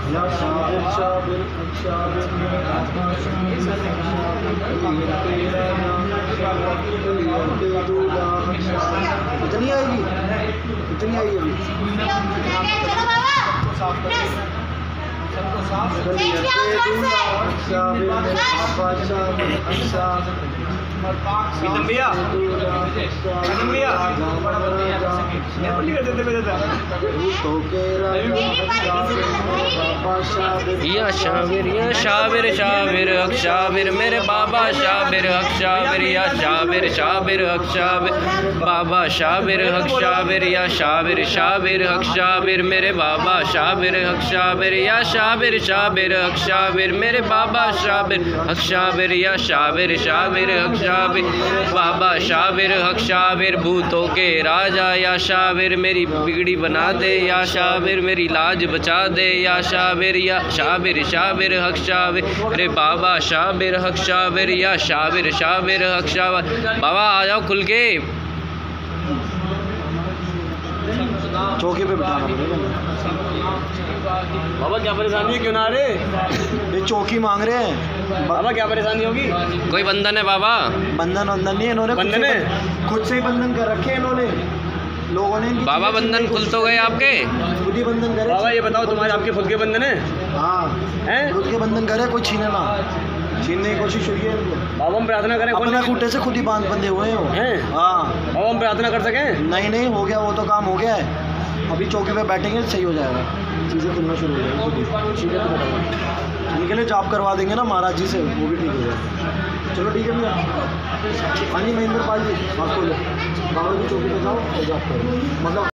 या शाबिर शाबिर शाबिर इतनी आएगी, इतनी आएगी अभी। चलो बाबा या शाबिर शाबिर हक शाबिर मेरे बाबा शाबिर हक शाबिर या शाबिर हक शाबिर बाबा शाबिर हक शाबिर या शाबिर हक शाबिर मेरे बाबा शाबिर हक शाबिर या शाबिर हक शाबिर मेरे बाबा शाबिर हक शाबिर या शाबिर हक शाबिर बाबा शाबिर हक शाबिर भूतों के राजा या शाबिर मेरी बिगड़ी बना दे या शाबिर मेरी लाज बचा दे या शाबिर हक शाबिर अरे बाबा शाबिर हक शाबिर या शाबिर हक शाबिर। बाबा आ जाओ खुल के। चौकी पे बिठाना पड़ेगा। बाबा क्या परेशानी है, क्यों ना रहे? ये चौकी मांग रहे हैं। बाबा क्या परेशानी होगी? कोई बंधन है बाबा? बंधन नहीं है, इन्होंने बंधन है, खुद से ही बंधन कर रखे हैं इन्होंने, लोगों ने। बाबा बंधन खुल तो गए आपके? खुद ही बंधन करे। बाबा ये बताओ तुम्हारे आपके खुद के बंधन है? हाँ हैं? खुद के बंधन करे, कोई छीने ना, छीनने की कोशिश हुई है इनको। बाबा हम प्रार्थना करें, अपने खूटे से खुद ही बंधे हुए हैं। हाँ बाबा हम प्रार्थना कर सकें? नहीं हो गया, वो तो काम हो गया है। अभी चौकी पे बैठेंगे सही हो जाएगा, चीज़ें खुलना शुरू हो जाएगी। ठीक है, तो इनके लिए जॉब करवा देंगे ना महाराज जी से, वो भी ठीक हो जाएगा। चलो ठीक है भैया। हाँ जी महेंद्र पाल जी, आप खोलो, बाबा की चौकी पे जाओ और जॉब करो, मतलब